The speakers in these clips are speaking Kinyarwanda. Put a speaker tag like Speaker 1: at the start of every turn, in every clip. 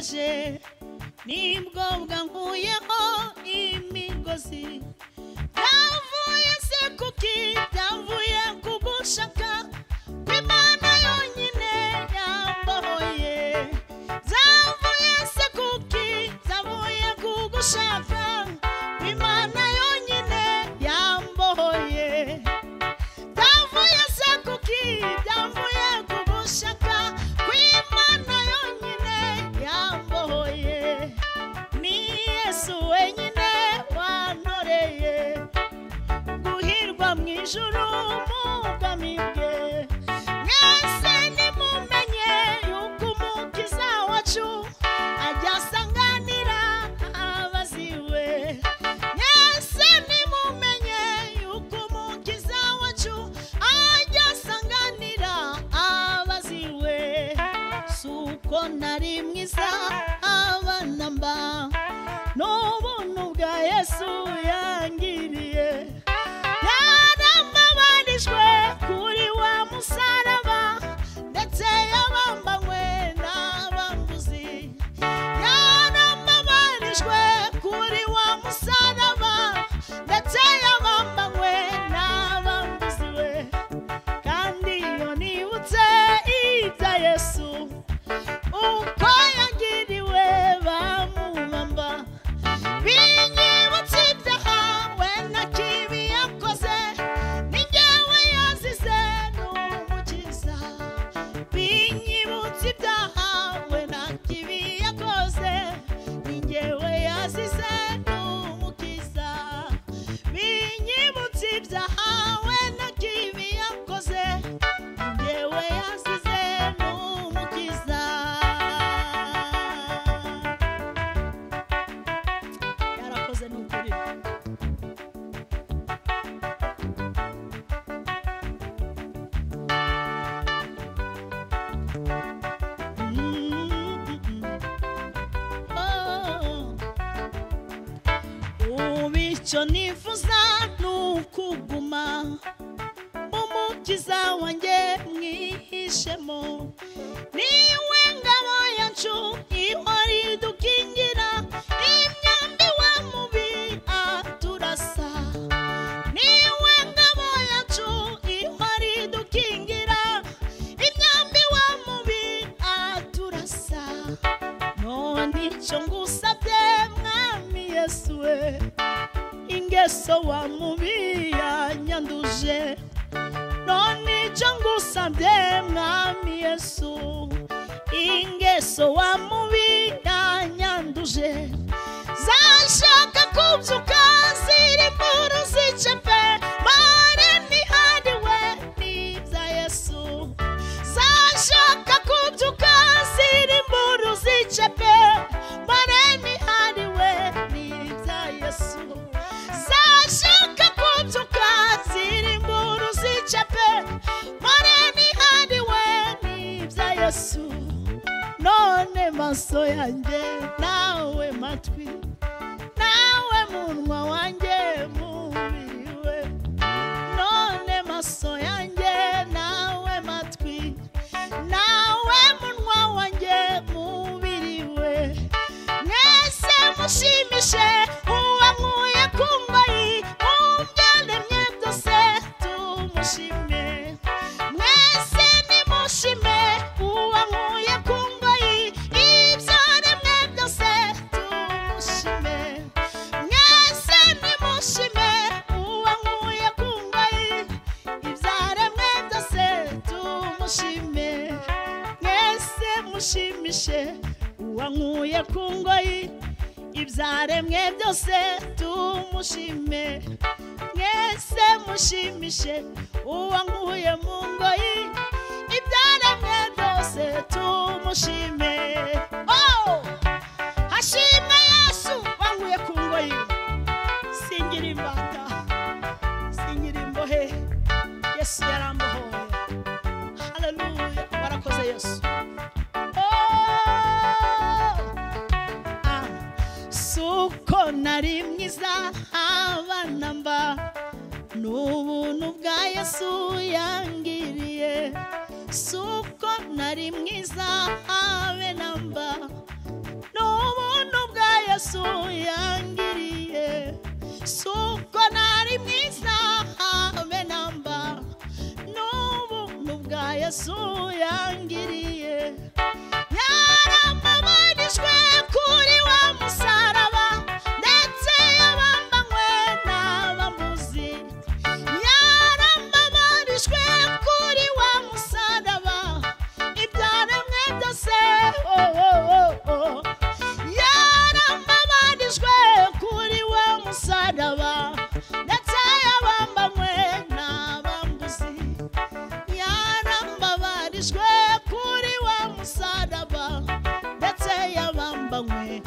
Speaker 1: bwaje nibwo bwankuyeho imigozi. Byavuye se kuki, byavuye kugushaka kw'Imana yonyine yambohoye. Zavuye se kuki, zavuye kugushaka kw'Imana yonyine yambohoye. Byavuye se kuki, byavuye kugushaka kw'Imana yonyine yambohoye. Ni Yesu wenyine wantoreye guhirwa mu ijuru mu bwami bwe. Mwese nimumenye yuko umukiza wacu ajya asanganira abaziwe. Mwese nimumenye yuko umukiza wacu ajya asanganira abaziwe. Suko nari mwiza abana mba n'ubuntu bwa Yesu yangiriye. Yarambabarijwe kuri wa musaraba ndetse yabambanywe n'abambuzi. Yarambabarijwe kuri wa musaraba ndetse yabambanywe n'abambuzi we. Kandi iyo nibutse ibya Yesu uko yagiriwe bamubamba, binyibutse ibyaha we na kibi yakoze, ni jyewe yazize n'umukiza. Binyibutse ibyaha we na kibi yakoze, ni jyewe yazize n'umukiza. Binyibutse ibyaha we na kibi yakoze, ni jyewe yazize n'umukiza. Yarakoze n'ukuri. Ubu icyo nifuza ni ukuguma umukiza wanjye mwihishemo. Niwe ngabo yacu ihora idukingira imyambi wa mubi aturasa. Niwe ngabo yacu ihora idukingira imyambi wa mubi aturasa. None icyo ngusabye mwami Yesu we, ingeso wa mubi yanyanduje. None icyo ngusabye mwami Yesu, ingeso wa mubi yanyanduje. Zashaka kubyuka ziri mu ruzicepe, mare ntihariwe n'ibya Yesu. Zashaka kubyuka ziri mu ruzicepe, mare ntihariwe n'ibya Yesu. Zashaka kubyuka ziri mu ruzicepe, mare ntihariwe n'ibya Yesu. None maso yanjye nawe matwi, nawe munwa wanjye mubiri we. None maso yanjye nawe matwi, nawe munwa wanjye mubiri we. Mwese mushimishe uwankuye ku ngoyi, mu byaremye byose tumushime. Mwese nimushime uwankuye ku ngoyi, ibyaremwe byose tumushime. Mwese nimushime uwankuye ku ngoyi, ibyaremwe byose tumushime. Mwese mushimishe uwankuye ku ngoyi, ibyaremwe byose tumushime. Mwese mushimishe uwankuye mu ngoyi, ibyaremwe byose tumushime. Oh! Hashimwe Yesu wankuye ku ngoyi, singira imbata, singira imbohe. Yesu yarambohoye. Haleluya, warakoze Yesu. Suko nari mwiza abana mba n'ubuntu bwa Yesu yangiriye. Suko nari mwiza habe namba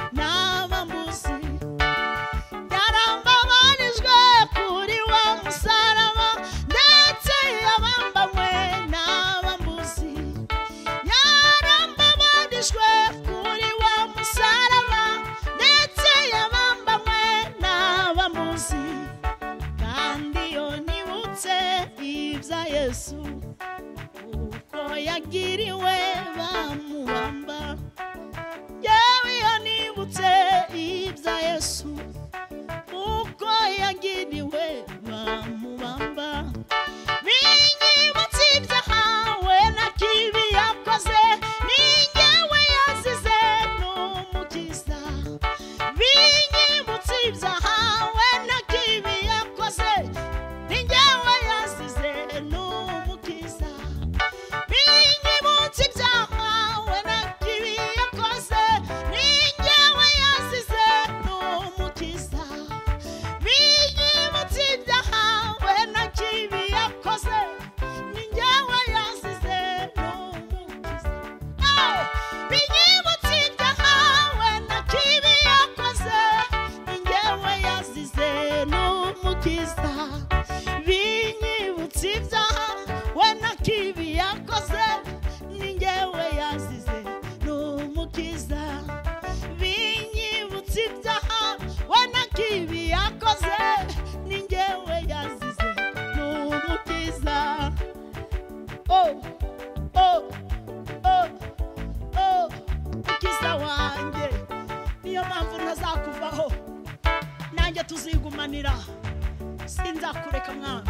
Speaker 1: n'abambuzi yarambabarijwe kuri wa musaraba ndetse yabambanywe n'abambuzi yarambabarijwe kuri wa musaraba ndetse yabambanywe n'abambuzi kandi iyo nibutse ibya Yesu uko yagiriwe bamubamba yewe iyo nibutse ibya Yesu uko yagiriwe bamubamba binyibutse ibyahawe na kibi yakoze ningewe yazize n'umukiza binyibutse ibyahawe na kibi yakoze ningewe yazize n'umukiza binyibutse ibyahawe na kibi yakoze ningewe yazize n'umukiza binyibutse ibyahawe na kibi yakoze ningewe yazize n'umukiza binyibutse ibyahawe na kibi yakoze ningewe yazize n'umukiza binyibutse ibyahawe na kibi yakoze ningewe yazize n'umukiza binyibutse ibyahawe na kibi yakoze ningewe yazize n'umukiza mukiza wanjye niyo mpamvu ntazakuvaho nanjye tuzigumanira sinzakureka mwana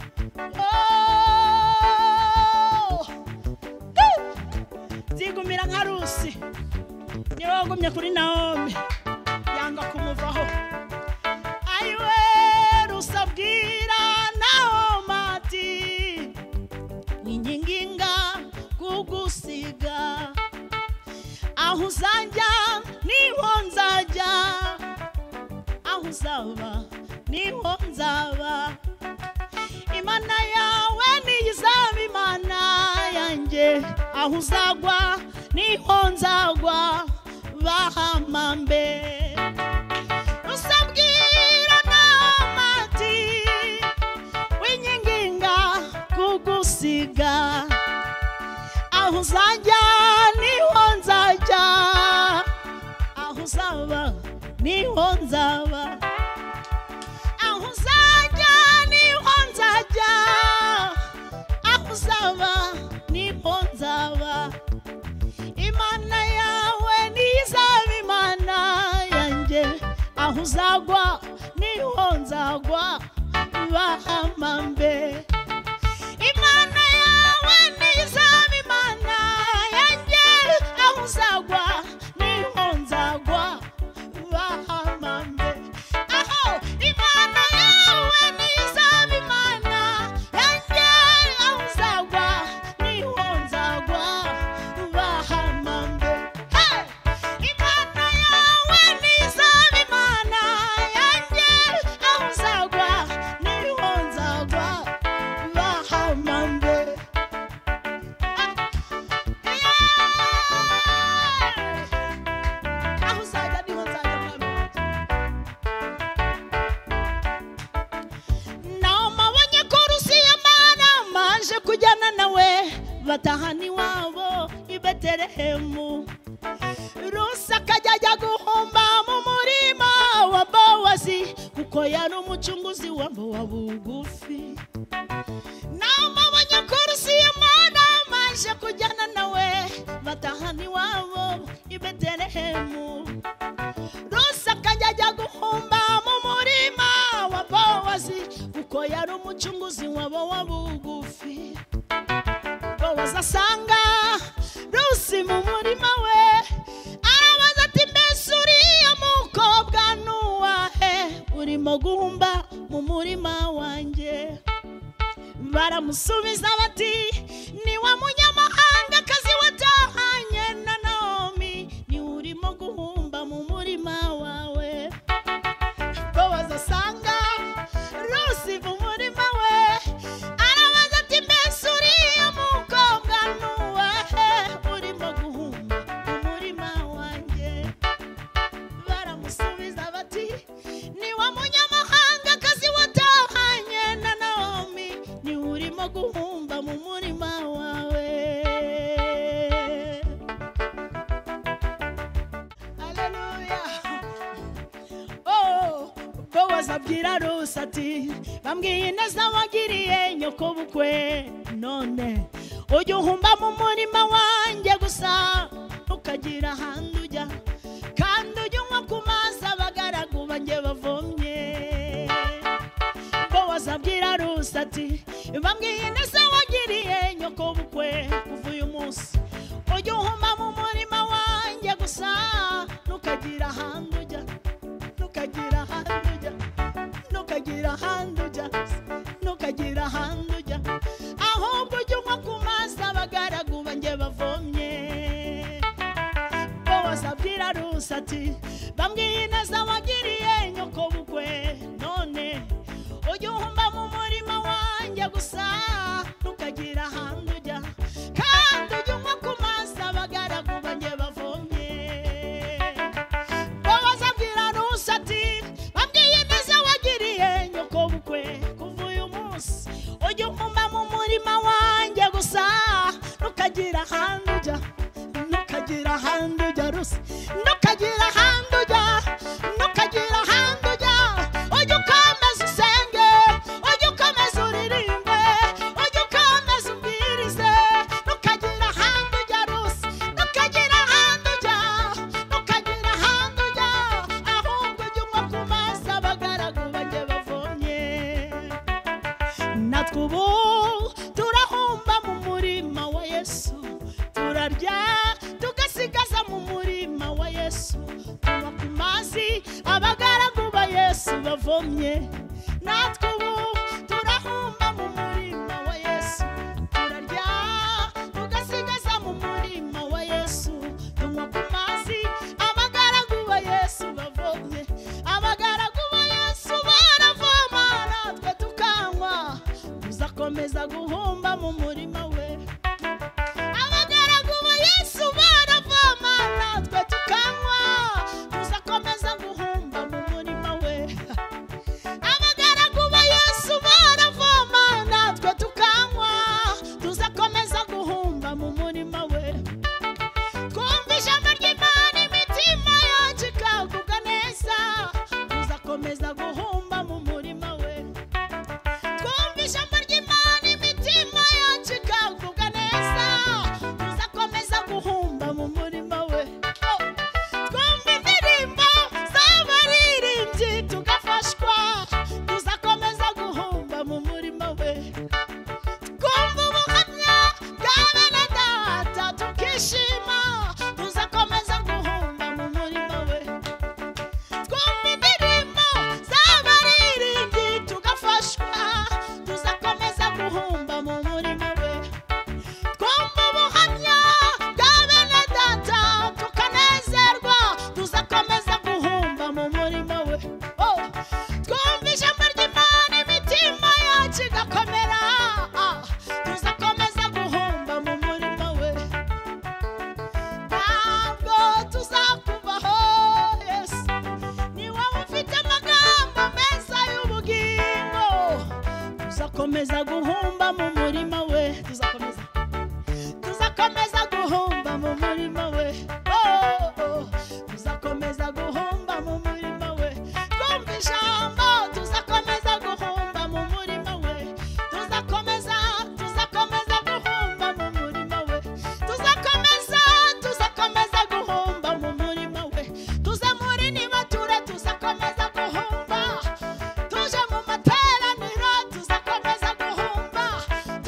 Speaker 1: zigumira nka Rusi niwe wagumye kuri Naomi yanga kumuvaho ayiwe Rusi abwira Naomi ati winyinginga kugusiga aho uzajya niho nzajya aho uzaba niho nzaba Imana yawe niyizaba Imana yanjye aho uzagwa niho nzagwa bahamambe usabwira Naomi ati winyinginga kugusiga aho uzajya niho nzajya aho uzaba niho nzaba aho uzajya niho nzajya aho uzaba niho nzaba Imana yawe niyizaba Imana yanjye aho uzagwa niho nzagwa bahamambe Imana yawe niyizaba Imana yanjye aho uzagwa niho nzagwa bahamambe aho Imana yawe niyizaba Imana yanjye aho uzagwa niho nzagwa bahamambe Imana yawe niyizaba Imana yanjye aho uzagwa niho nzagwa bahamambe aho uzajya niho nzajya mwami Naomi abonye ko Rusi Imana maje kujyana nawe batahana iwabo i Betelehemu Rusi akajya ajya guhumba mu murima wa Bowazi kuko yari umucunguzi wabo wa bugufi Naomi abonye ko Rusi Imana maje kujyana nawe batahana iwabo i Betelehemu Rusi akajya ajya guhumba mu murima wa Bowazi kuko yari umucunguzi wabo wa bugufi Bowazi asanga Rusi mu murima we arabaza ati mbese uriya mukobwa nuwahe urimo guhumba mu murima wanjye baramusubiza bati ni wa munyamahangakazi watahanye na Naomi ni urimo guhumba mu murima wawe Bowazi asanga Rusi mu murima we arabaza ati mbese uriya mukobwa nuwahe urimo guhumba mu murima wanjye abwira Rusi ati bambwiye neza wagiriye nyoko bukwe none ujya uhumba mu murima wanjye gusa ukagira ahandi ujya kandi ujya unywa ku mazi abagaragu banjye bavomye. Bowazi abwira Rusi ati bambwiye neza wagiriye nyoko bukwe kuva uyu munsi ujya uhumba mu murima wanjye gusa ukagira ahandi ujya nukagira ahandi ujya nukagira ahandi ujya nukagira ahandi ujya ahubwo ujya unywa ku mazi abagaragu banjye bavomye. Bowazi abwira Rusi ati bambwiye neza wagiriye nyoko bukwe none ujya uhumba mu murima wanjye gusa nukagira ahandi ujya kandi ujya unywa ku mazi abagaragu banjye bavomye. Bowazi abwira Rusi ati bambwiye neza wagiriye nyoko bukwe kuva uyu munsi ujya uhumba mu murima wanjye gusa nukagira ahandi ujya nukagira ahandi ujya Rusi nukagira ahandi ujya nukagira ahandi ujya ujya ukomeza usenge ujya ukomeza uririmbe ujya ukomeza ubwirize nukagira ahandi ujya Rusi nukagira ahandi ujya nukagira ahandi ujya ahubwo ujya unywa ku mazi abagaragu banjye bavomye. Natwe ubu turahumba mu murima wa Yesu turarya tugasigaza mu murima wa Yesu tunywa ku mazi abagaragu ba Yesu bavomye. Natwe ubu turahumba mu murima wa Yesu turarya tugasigaza mu murima wa Yesu tunywa ku mazi abagaragu ba Yesu bavomye. Abagaragu ba Yesu baravoma natwe tukanywa tuzakomeza guhumba mu murima we. Abagaragu ba Yesu baravoma natwe tukanywa tuzakomeza guhumba mu murima we. Abagaragu ba Yesu baravoma natwe tukanywa tuzakomeza guhumba mu murima we. Twumva ijambo ry'Imana imitima yacu ikagubwa neza tuzakomeza guhumba mu murima we. Twumva ijambo ry'Imana imitima yacu ikagubwa neza tuzakomeza guhumba mu murima we. Twumva indirimbo z'abaririmbyi tugafashwa tuzakomeza guhumba mu murima we. Twumva ubuhamya bwa bene data tukishima tuzakomeza guhumba mu murima we. Twumva indirimbo z'abaririmbyi tugafashwa tuzakomeza guhumba mu murima we. Twumva ubuhamya bwa bene data tukanezerwa tuzakomeza guhumba mu murima we. Twumva ijambo ry'Imana imitima yacu igakomera tuzakomeza guhumba mu murima we. Ntabwo tuzakuvaho Yesu ni wowe ufite amagambo meza y'ubugingo tuzakomeza guhumba mu murima we. Tuzakomeza guhumba mu murima we. Tuzakomeza guhumba mu murima we. Twumva ijambo tuzakomeza guhumba mu murima we. Tuzakomeza guhumba mu murima we. Tuzakomeza guhumba mu murima we. Tuze muri nibature tuzakomeza guhumba. Tuje mu materaniro tuzakomeza guhumba.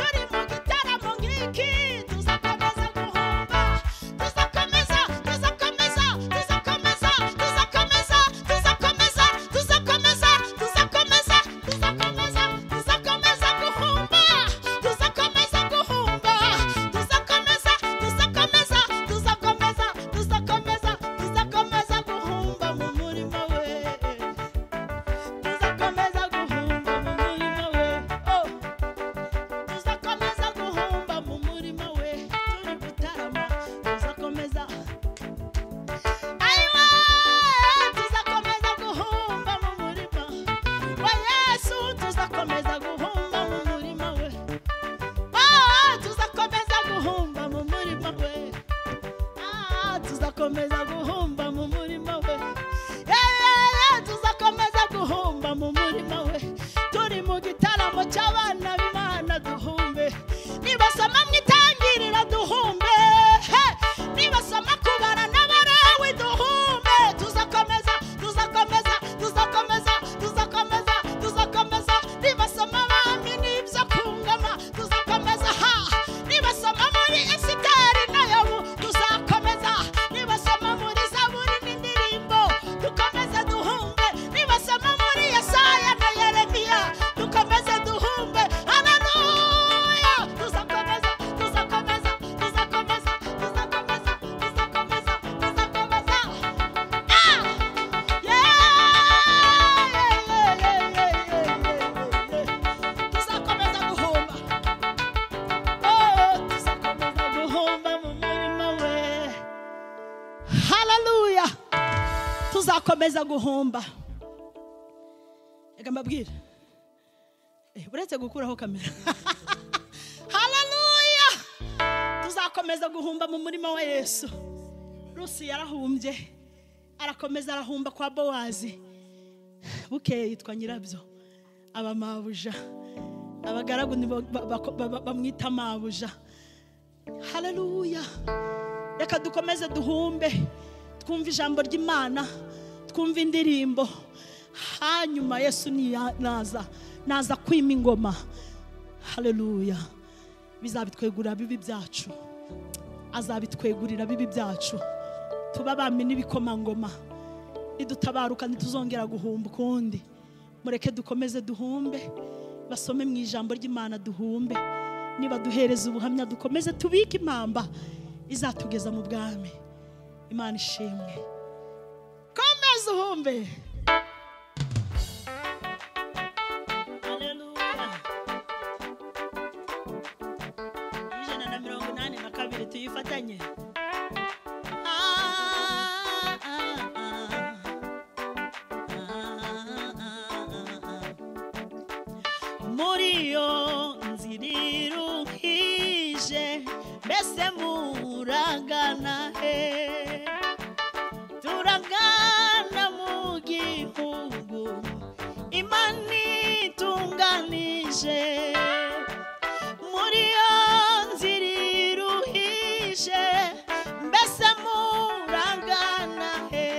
Speaker 1: tuzakomeza guhomba. Reka mbabwire, uretse gukuraho kamera. Haleluya! Tuzakomeza guhumba mu murima wa Yesu. Rusi yarahumbye, arakomeza arahumba kwa Bowazi. Bukeye yitwa nyirabyo, aba mabuja, abagaragu bamwita mabuja. Haleluya! Reka dukomeze duhumbe, twumva ijambo ry'Imana, twumva indirimbo. Hanyuma Yesu naza kwima ingoma. Haleluya! Bizabitwegurira bibi byacu, azabitwegurira bibi byacu. Tuba bami n'ibikomangoma, idutabaruka ntituzongera guhumba ukundi. Mureke dukomeze duhumbe, basome mu ijambo ry'Imana duhumbe. Niba duhereza ubuhamya dukomeze tubike impamba izatugeza mu bwami. Imana ishimwe. Komeza uhumbe. Haleluya! 182 tuyifatanye. Muri yo nziriruhije, mbese muragana he? Turagana mu gihugu Imana itunganije. Muri yo nziriruhije, mbese muragana he?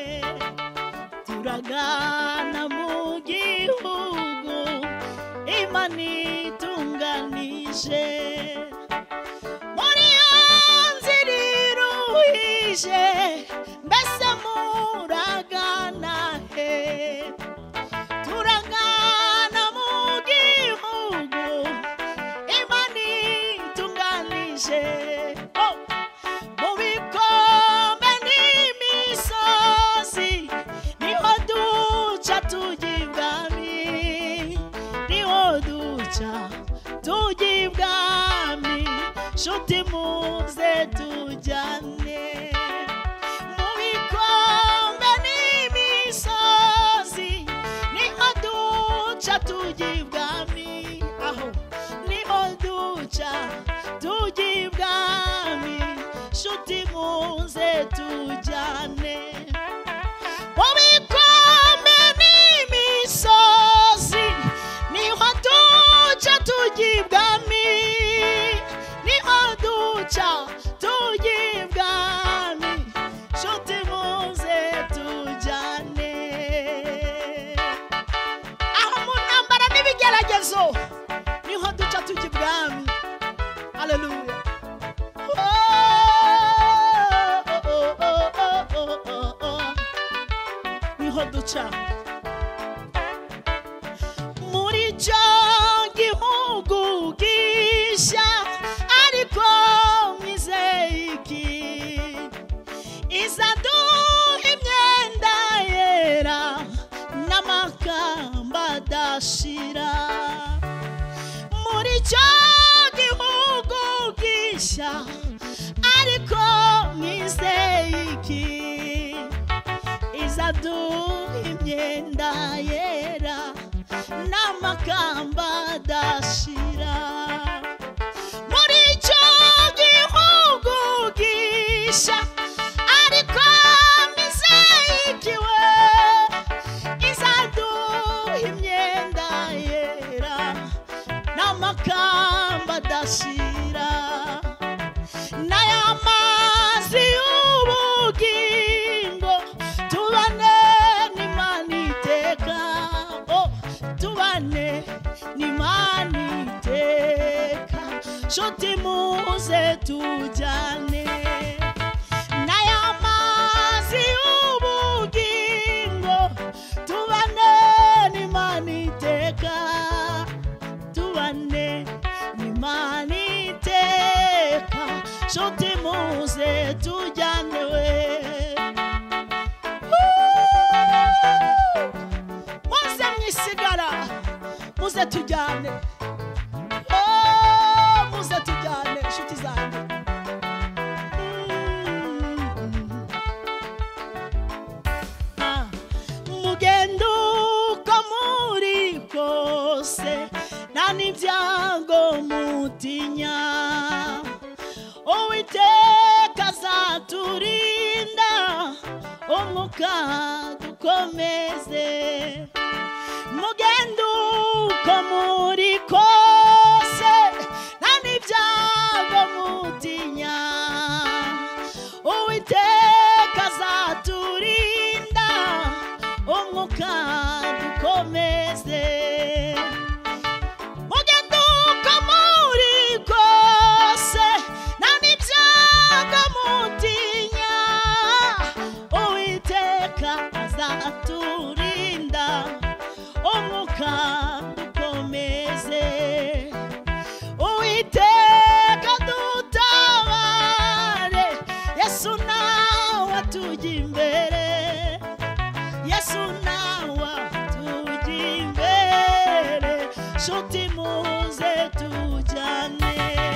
Speaker 1: Turagana mu gihugu Imana itunganije. Muri yo nziriruhije, mbese muragana he? Turagana mu gihugu Imana itunganije. Mu bikombe n'imisozi niho duca tujya ibwami, niho duca tujya ibwami. Nshuti muze tujyane. Mu bikombe n'imisozi niho duca tujya ibwami, aho niho duca tujya ibwami. Nshuti muze tujyane. Mu bikombe n'imisozi niho duca tujya ibwami, niho duca tujya ibwami. Nshuti muze tujyane. Aho mu ntambara n'ibigeragezo niho duca tujya ibwami. Haleluya! Niho duca. Muri cyo gihugu gishya ariko mwizeye iki? Izaduha imyenda yera n'amakamba adashira. Muri cyo gihugu gishya ariko mwizeye iki? Izaduha imyenda yera n'amakamba adashira. Muri icyo gihugu gishya ariko mwizeye iki we? Izaduha imyenda yera n'amakamba adashira. N'aya mazi y'ubugingo tubane n'Imana iteka. Tubane n'Imana iteka. Nshuti muze tujyane. N'aya mazi y'ubugingo tubane n'Imana iteka. Tubane n'Imana iteka. Nshuti muze tujyane we. Muze mwisigara, muze tujyane. Muze tujyane inshuti zanjye. azaturinda umwuka dukomeze mugendo uko muri kose nta n'ibyago mutinya Uwiteka azaturinda umwuka dukomeze mugendo uko muri kose nta n'ibyago mutinya Uwiteka azaturinda umwuka dukomeze Uwiteka dutabare Yesu nawe atujya imbere Yesu nawe atujya imbere nshuti muze tujyane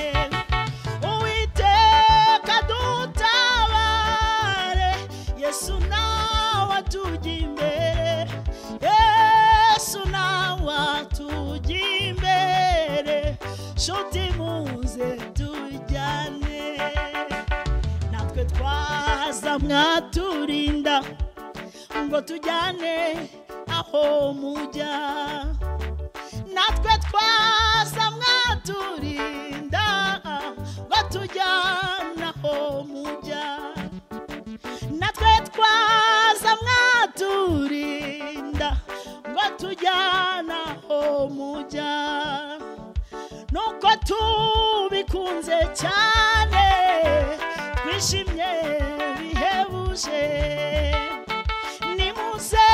Speaker 1: Uwiteka dutabare Yesu nawe atujya imbere Yesu nawe atujya imbere nshuti muze tujyane natwe twaza mwaturinda ngo tujyane aho mujya natwe twaza mwaturinda ngo tujyane aho mujya natwe twaza mwaturinda ngo tujyane aho mujya nuko tubikunze cyane twishimye bihebuje nimuze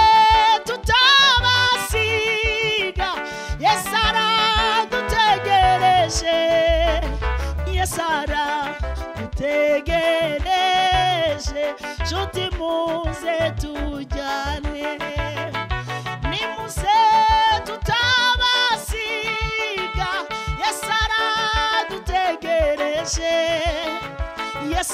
Speaker 1: tutabasiga Yesu aradutegereje Yesu aradutegereje nshuti muze tujyane nimuze tutabasiga Yesu aradutegereje Yesu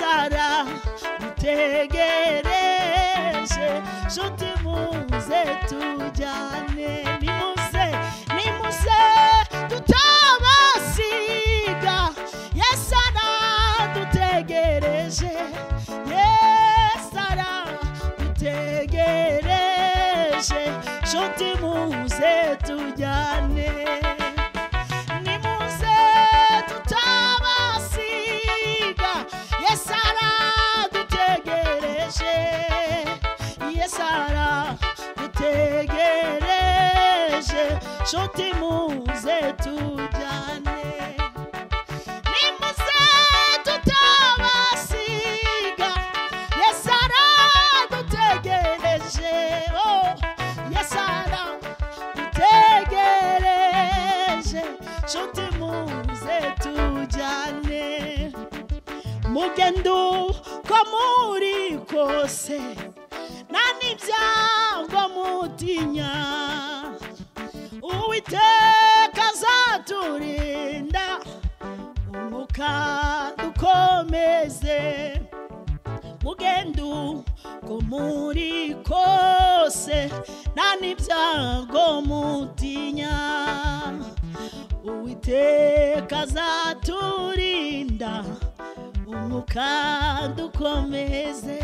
Speaker 1: aradutegereje nshuti muze tujyane nimuze tutabasiga Yesu aradutegereje Yesu aradutegereje nshuti muze tujyane nimuze tutabasiga Yesu aradutegereje Yesu aradutegereje nshuti muze tujyane nimuze tutabasiga Yesu aradutegereje Yesu aradutegereje nshuti muze tujyane mugendo ko muri kose nta n'ibyago mutinya Uwiteka azaturinda umwuka dukomeze mugendo ko muri kose nta n'ibyago mutinya Uwiteka azaturinda umwuka dukomeze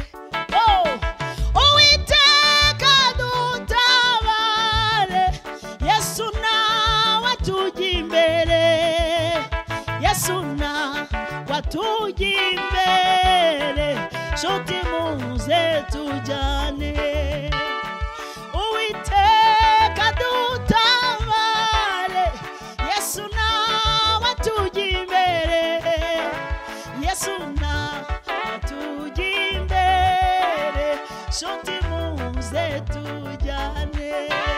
Speaker 1: Uwiteka dutabare Yesu nawe atujya imbere Yesu nawe atujya imbere nshuti muze tujyane Uwiteka dutabare Yesu nawe atujya imbere Yesu nawe atujya imbere nshuti muze tujyane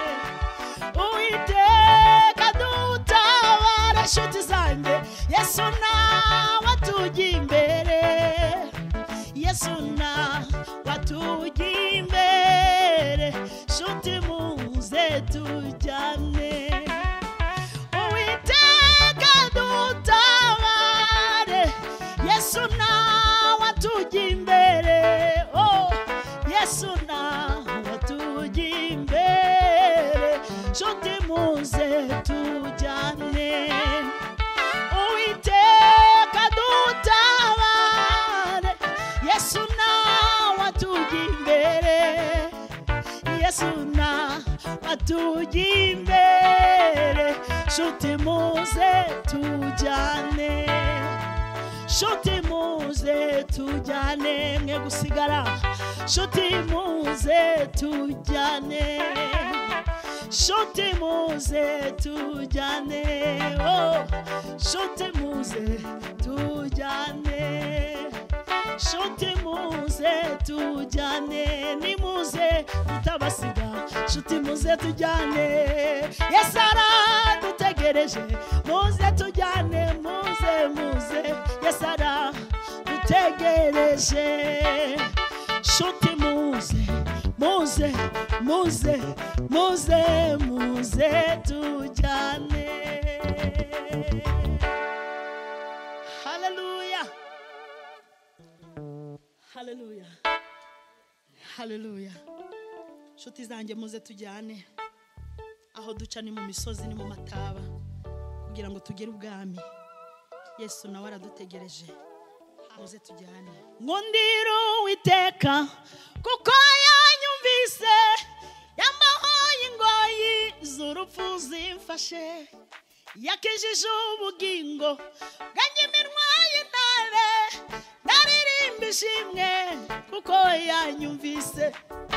Speaker 1: Uwiteka dutabare nshuti zanjye Yesu nawe atujya imbere Yesu nawe atujya imbere nshuti muze tujyane Uwiteka dutabare Yesu nawe atujya imbere Yesu nawe atujya imbere nshuti muze tujyane Uwiteka dutabare Yesu nawe Yesu na atugiye imbere nshuti muze tujyane nshuti muze tujyane mwe gusigara nshuti muze tujyane nshuti muze tujyane oh nshuti muze tujyane nshuti muze tujyane nimuze tutabasiga nshuti muze tujyane Yesu aradutegereje muze tujyane muze muze Yesu aradutegereje nshuti muze muze muze muze muze tujyane Hallelujah Hallelujah Hallelujah nshuti zanjye muze tujyane aho duca ni mu misozi ni mu mataba kugira ngo tugere ubwami Yesu nawe aradutegereje muze tujyane Nkundira Uwiteka kuko yanyumvise yambahoye ingoyi z'urupfu zimfashe yakijije ubugingo bwanjye iminwa y'intare ndaririmba ishimwe kuko yanyumvise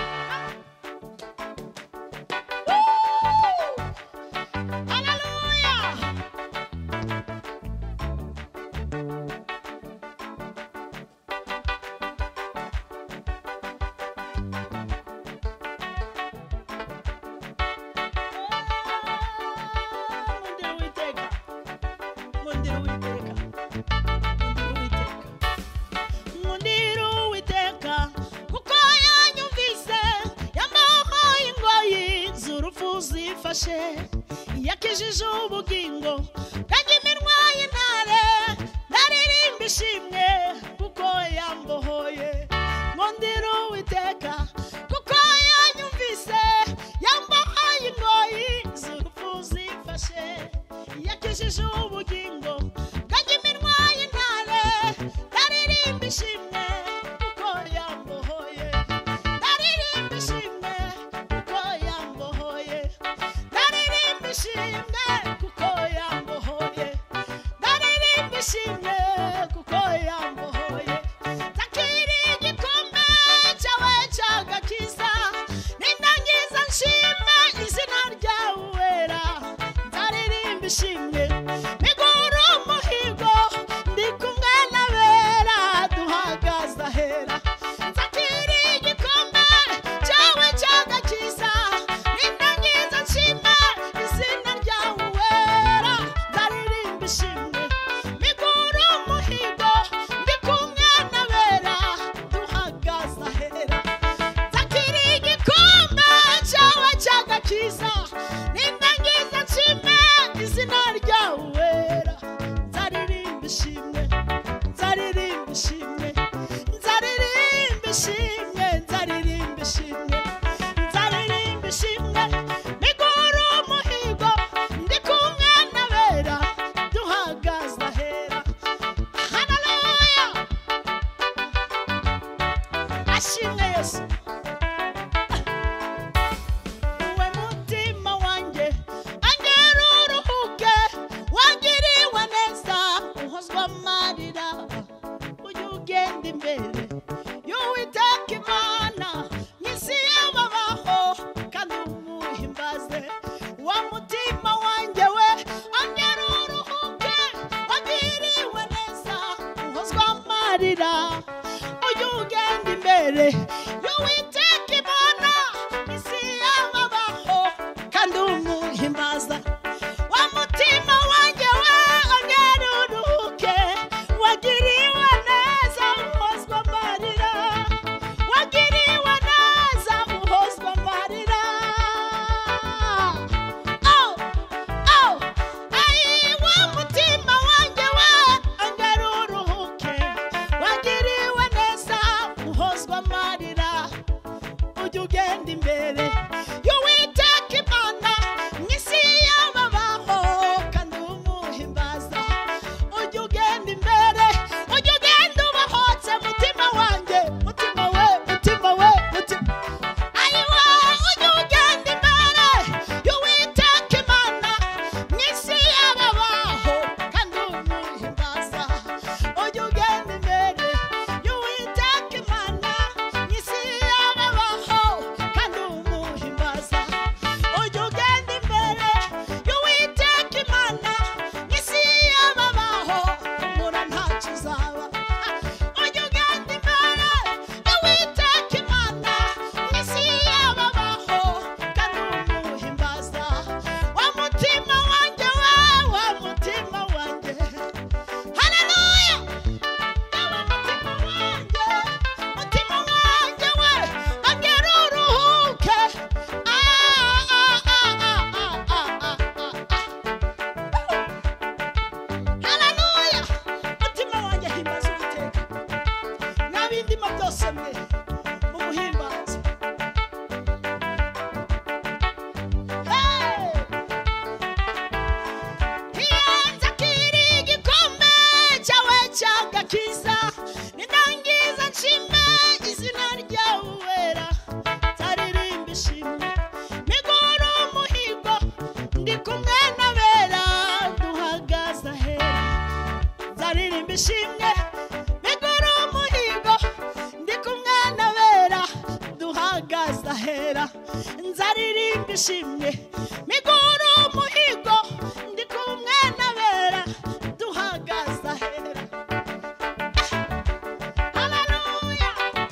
Speaker 1: yakijije ubugingo bwanjye iminwa y'intare ndaririmba ishimwe kuko yambohoye Nkundira Uwiteka kuko yanyumvise yambohoye ingoyi z'urupfu zimfashe yakijije ubugingo bwanjye iminwa y'intare ndaririmba ishimwe kuko yambohoye ndaririmba ishimwe kuko yambohoye ishimwe kuko yambohoye ndaririmba ishimwe kuko yambohoye takiri igikombe cyawe cy'agakiza nindangiza nshime izina ryawe wera ndaririmba ishimwe migura umuhigo ndi kumwe n'abera duhagaze ahera takiri igikombe cyawe cy'agakiza nindangiza nshime nzaririmba ishimwe miguru umuhigo ndi kumwe n'abera duhagaze ahera. Haleluya.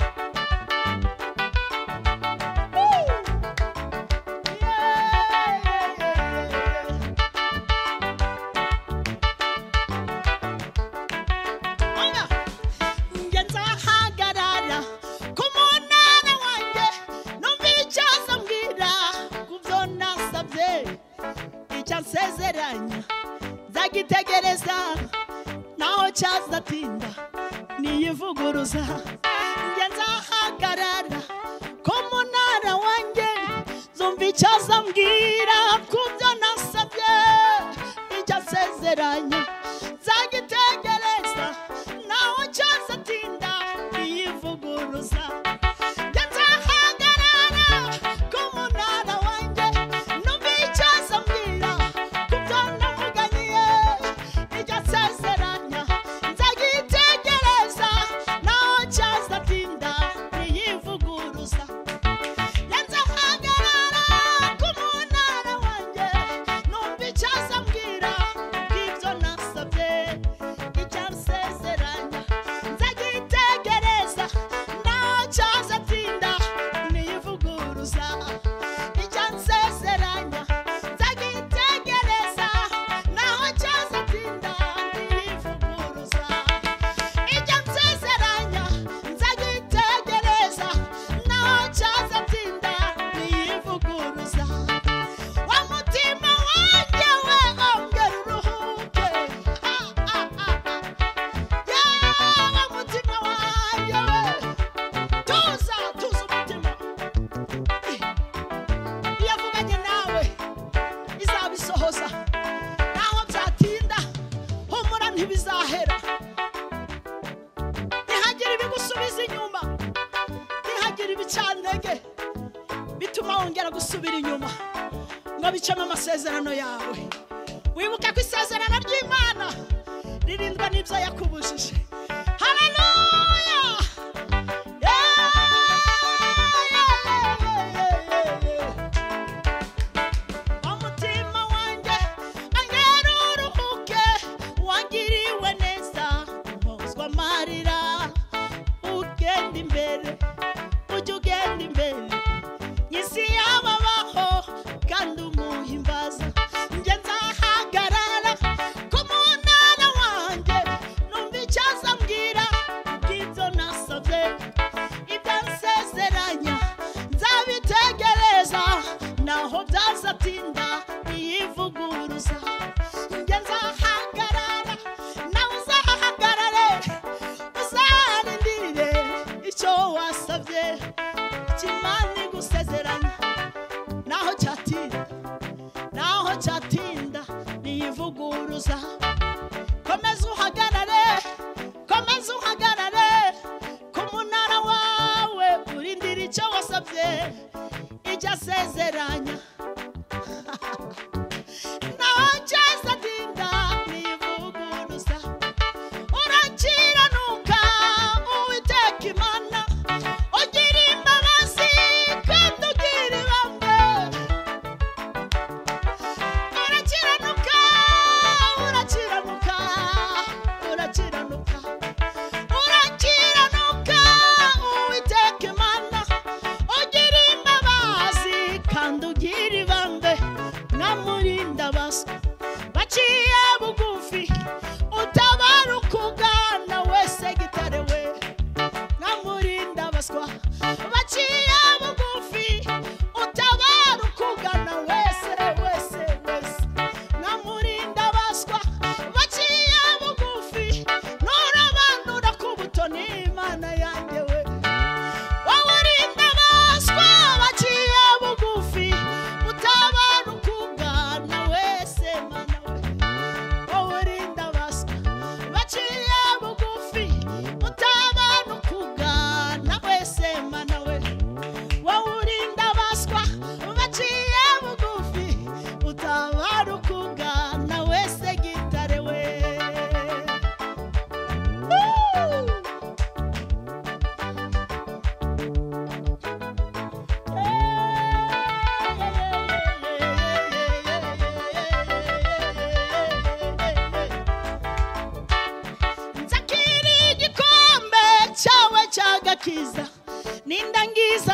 Speaker 1: Njye nzahagarara ku munara wanjye numva icyo azambwira ku byo nasabye, icyo ansezeranya nzagitegereza naho cyazatinda niyivuguruza. Njye nzahagarara ku munara wanjye zumva icyo azambwira ku byo nasabye, icyo ansezeranya nzagitegereza naho cyazatinda niyivuguruza. Njye nzahagarara ku munara wanjye numva icyo azambwira ku byo namuganiye, icyo ansezeranya nzagitegereza naho cyazatinda niyivuguruza. Njye nzahagarara ku munara wanjye numva icyo azambwira bw'ibyo nasabye, icyo ansezeranya nzagitegereza naho cyazatinda niyivuguruza. Icyo ansezeranya nzagitegereza naho cyazatinda niyivuguruza. Icyo ansezeranya nzagitegereza naho cyazatinda niyivuguruza. Wa mutima wanjye we ongera uruhuke, yewe mutima wanjye we tuza umutima. Iyo avuganye nawe izabisohoza, naho byatinda humura ntibizahera. Ntihagire ibigusubiza inyuma, ntihagire ibicantege bituma wongera gusubira inyuma ngo bicemo amasezerano yawe. Wibuke ko isezerano ry'Imana ririndwa n'ibyo yakubujije. Haleluya. Umutima wanjye ongera uruhuke, wagiriwe neza mpozwa amarira. Ugenda imbere, ujye ugenda imbere, isi yababaho kandi umuhimbaza. Njye nzahagarara ku munara wanjye numva icyo azambwira bw'ibyo nasabye, ibyo ansezeranya nzabitegereza naho byazatinda niyivuguruza. Njye nzahagarara nawe uzahagarare, uzarindire icyo wasabye, icyo Imana igusezeranya naho cyatinda niyivuguruza. Komeza uhagarare ku munara wawe urindira icyo wasabye, icyo asezeranya naho cyazatinda niyivuguruza. Urakiranuka Uwiteka Imana, ugira imbabazi kandi ugira ibambe. Urakiranuka Uwiteka Imana, ugira imbabazi kandi ugira ibambe. Mwamurinda baswa baciye bugufi, utabara ukugana wese gitare we. Mwamurinda baswa baciye bugufi, utabara ukugana wese. Mwamurinda baswa baciye bugufi, nurabanura ku butoni Imana yanjye we. Wowe urinda baswa baciye bugufi, utabara ukugana wese Mana we. Wowe urinda baswa baciye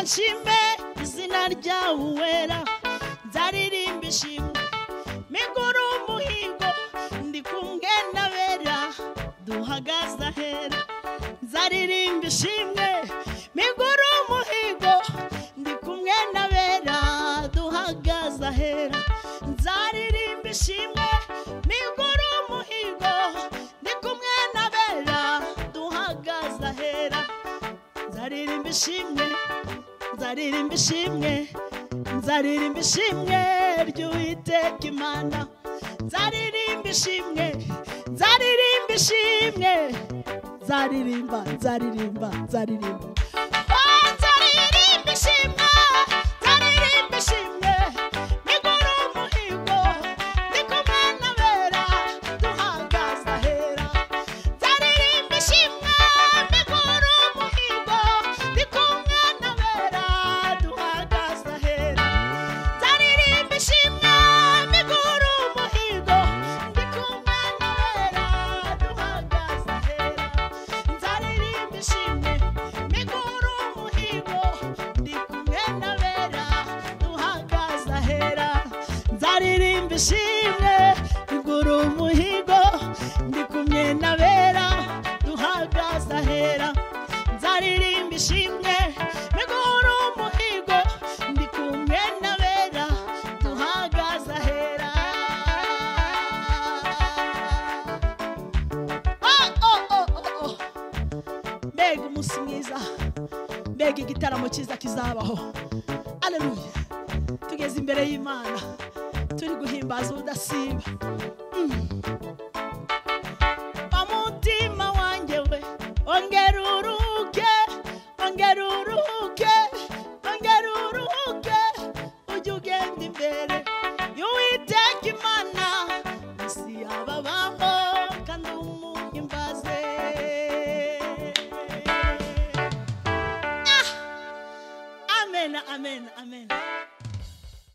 Speaker 1: reka nshime izina ryawe wera nzaririmba ishimwe migura umuhigo ndi kumwe n'abera duhagaze ahera nzaririmba ishimwe migura umuhigo ndi kumwe n'abera duhagaze ahera nzaririmba ishimwe migura umuhigo ndi kumwe n'abera duhagaze ahera nzaririmba ishimwe nzaririmba ishimwe nzaririmba ishimwe ry'Uwiteka Imana nzaririmba ishimwe nzaririmba ishimwe nzaririmba nzaririmba nzaririmba nzaririmba ishimwe nzaririmba ishimwe migura umuhigo ndi kumwe n'abera duhagaze ahera nzaririmba ishimwe migura umuhigo ndi kumwe n'abera duhagaze ahera nzaririmba ishimwe migura umuhigo ndi kumwe n'abera duhagaze ahera nzaririmba ishimwe migura umuhigo ndi kumwe n'abera duhagaze ahera nzaririmba ishimwe migura umuhigo ndi kumwe n'abera duhagaze ahera nzaririmba ishimwe migura umuhigo ndi kumwe n'abera duhagaze ahera mbega umunsi mwiza mbega igitaramo cyiza kizabaho aleluya tugeze imbere y'Imana turi guhimbaza ubudasiba umutima wanjye we ongera uruhuke ongera uruhuke ongera uruhuke ujye ugenda imbere y'Uwiteka Imana isi yababaho kandi umuhimbaze amen amen